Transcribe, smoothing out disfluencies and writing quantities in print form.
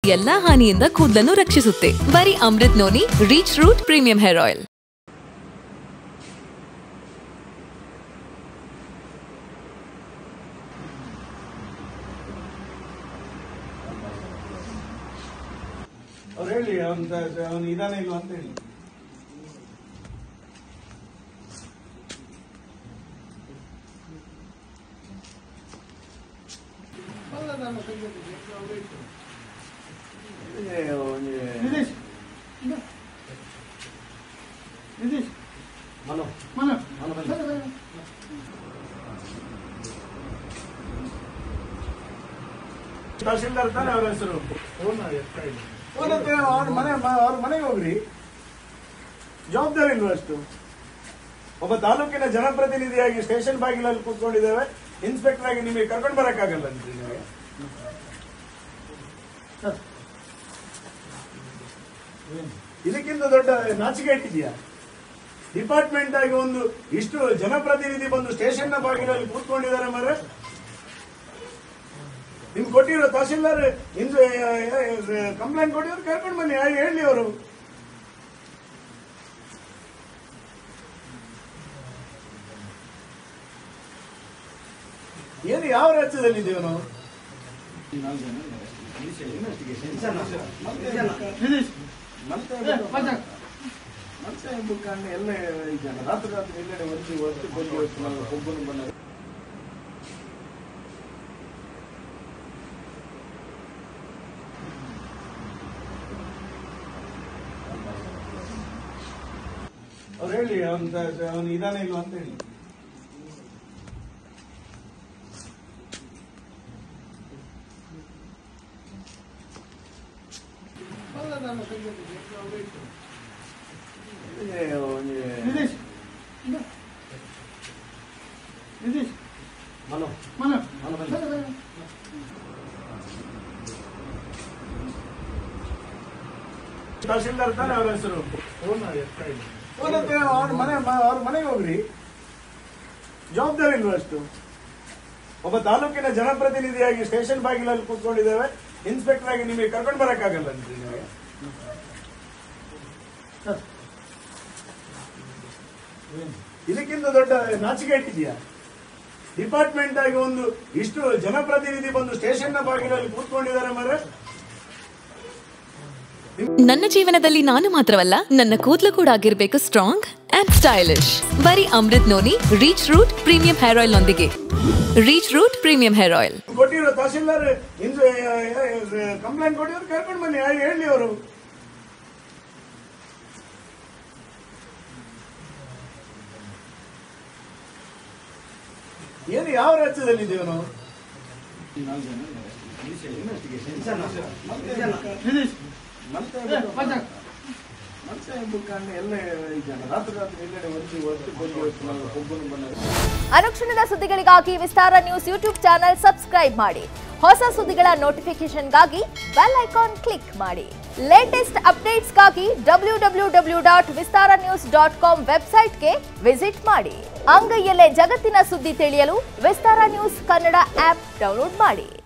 ಎಲ್ಲಾ ಹಾನಿಯಿಂದ ಕೂದಲನ್ನು ರಕ್ಷಿಸುತ್ತೆ. ಬರೀ Amrut noni reach root premium hair oil. ಅವ್ರು ಹೇಳಿ ಅವನು ಇದಾನೆ ಇಲ್ಲ ಅಂತ ಹೇಳಿ. ತಹಶೀಲ್ದಾರ್ ತಾನೆ ಅವರ ಹೆಸರು. ಅವ್ರ ಮನೆಗೆ ಹೋಗ್ರಿ. ಜವಾಬ್ದಾರಿ ಇಲ್ವಾ ಅಷ್ಟು? ಒಬ್ಬ ತಾಲೂಕಿನ ಜನಪ್ರತಿನಿಧಿಯಾಗಿ ಸ್ಟೇಷನ್ ಬಾಗಿಲಲ್ಲಿ ಕೂತ್ಕೊಂಡಿದ್ದೇವೆ. ಇನ್ಸ್ಪೆಕ್ಟರ್ ಆಗಿ ನಿಮಗೆ ಕರ್ಕೊಂಡು ಬರಕ್ಕಾಗಲ್ಲ ಅಂತ ನಿಮಗೆ. ಇದಕ್ಕಿಂತ ದೊಡ್ಡ ನಾಚಿಕೆ ಇಟ್ಟಿದ್ಯಾ? ಡಿಪಾರ್ಟ್ಮೆಂಟ್ ಆಗಿ ಒಂದು ಇಷ್ಟು ಜನಪ್ರತಿನಿಧಿ ಬಂದು ಸ್ಟೇಷನ್ ನ ಬಾಗಿಲಲ್ಲಿ ಕೂತ್ಕೊಂಡಿದ್ದಾರೆ. ಮರೆ ನಿಮ್ಗೆ ಕೊಟ್ಟಿರೋ ತಹಶೀಲ್ದಾರ್ ಕಂಪ್ಲೇಂಟ್ ಕೊಟ್ಟಿದ್ರು, ಕರ್ಕೊಂಡು ಬನ್ನಿ, ಹೇಳಿ ಅವರು. ಏನು ಯಾವ ರಾಜ್ಯದಲ್ಲಿದ್ದೇವೆ ನಾವು? ಎಲ್ಲ ರಾತ್ರಿ ಎಲ್ಲೆಡೆ ಒಬ್ಬನು ಬಂದ. ಅವ್ರು ಹೇಳಿ ಅವನು ಇದಾನೆ ಇಲ್ಲ ಅಂತ ಹೇಳಿ. ತಹಶೀಲ್ದಾರ್ ತಾನೆ ಅವರ ಹೆಸರು. ಅವ್ರ ಮನೆಗೆ ಹೋಗ್ರಿ. ಜವಾಬ್ದಾರಿ ಇಲ್ವಾ ಅಷ್ಟು? ಒಬ್ಬ ತಾಲೂಕಿನ ಜನಪ್ರತಿನಿಧಿಯಾಗಿ ಸ್ಟೇಷನ್ ಬಾಗಿಲಲ್ಲಿ ಕೂತ್ಕೊಂಡಿದ್ದೇವೆ. ಇನ್ಸ್ಪೆಕ್ಟರ್ ಆಗಿ ನಿಮಗೆ ಕರ್ಕೊಂಡು ಬರಕ್ಕಾಗಲ್ಲ ಅಂತ ನಿಮಗೆ. ಇದಕ್ಕಿಂತ ದೊಡ್ಡ ನಾಚಿಕೆ ಇಟ್ಟಿದ್ಯಾ? ಡಿಪಾರ್ಟ್ಮೆಂಟ್ ಆಗಿ ಒಂದು ಇಷ್ಟು ಜನಪ್ರತಿನಿಧಿ ಬಂದು ಸ್ಟೇಷನ್ ನ ಬಾಗಿಲಲ್ಲಿ ಕೂತ್ಕೊಂಡಿದ್ದಾರೆ. ಮರೆ ನನ್ನ ಜೀವನದಲ್ಲಿ ನಾನು ಮಾತ್ರವಲ್ಲ, ನನ್ನ ಕೂದಲು ಕೂಡ ಆಗಿರ್ಬೇಕು ಸ್ಟ್ರಾಂಗ್ ಅಂಡ್ ಸ್ಟೈಲಿಶ್. ಬರೀ Amrut noni reach root premium hair oil ನೊಂದಿಗೆ. Reach root premium hair oil ಕೊಟ್ಟಿರೋ ತಹಶೀಲ್ದಾರ್ ಕಂಪ್ಲೇಂಟ್ ಕೊಟ್ಟಿದ್ರು, ಕರ್ಕೊಂಡು ಬನ್ನಿ, ಹೇಳಿ ಅವರು. ಏನು ಯಾವ ರಾಜ್ಯದಲ್ಲಿದ್ದೇವೆ ನಾವು? ಅನುಕ್ಷಣದ ಸುದ್ದಿಗಳಿಗಾಗಿ Vistara news YouTube channel subscribe ಮಾಡಿ. ಹೊಸ ಸುದ್ದಿಗಳ ನೋಟಿಫಿಕೇಶನ್ಗಾಗಿ ಬೆಲ್ ಐಕಾನ್ ಕ್ಲಿಕ್ ಮಾಡಿ. ಲೇಟೆಸ್ಟ್ ಅಪ್ಡೇಟ್ಸ್ಗಾಗಿ www.vistaranews.com ವೆಬ್ಸೈಟ್ಗೆ ವಿಸಿಟ್ ಮಾಡಿ. ಅಂಗೈಯಲ್ಲೇ ಜಗತ್ತಿನ ಸುದ್ದಿ ತಿಳಿಯಲು Vistara news Kannada app download ಮಾಡಿ.